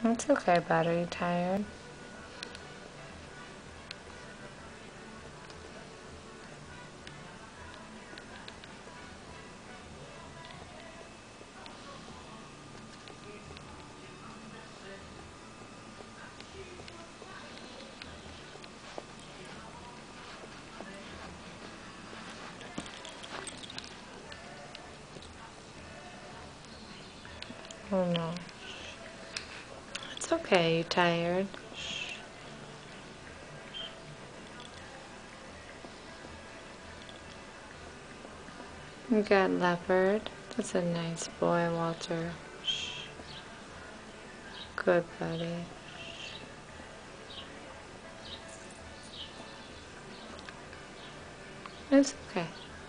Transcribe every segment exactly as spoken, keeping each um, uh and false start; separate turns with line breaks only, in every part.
It's okay, bud. Are you tired? Oh no. It's okay, you tired? Shh. You got leopard. That's a nice boy, Walter. Shh. Good buddy. It's okay.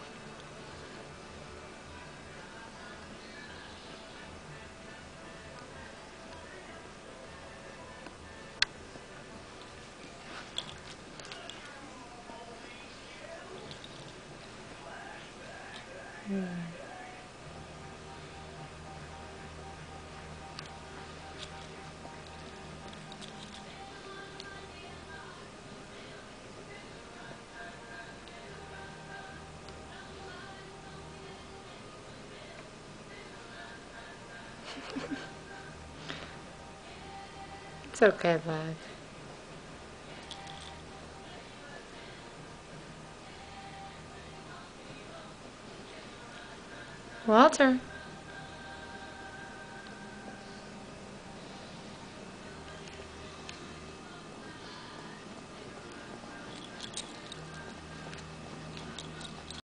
Hmm. It's okay, bud. Walter.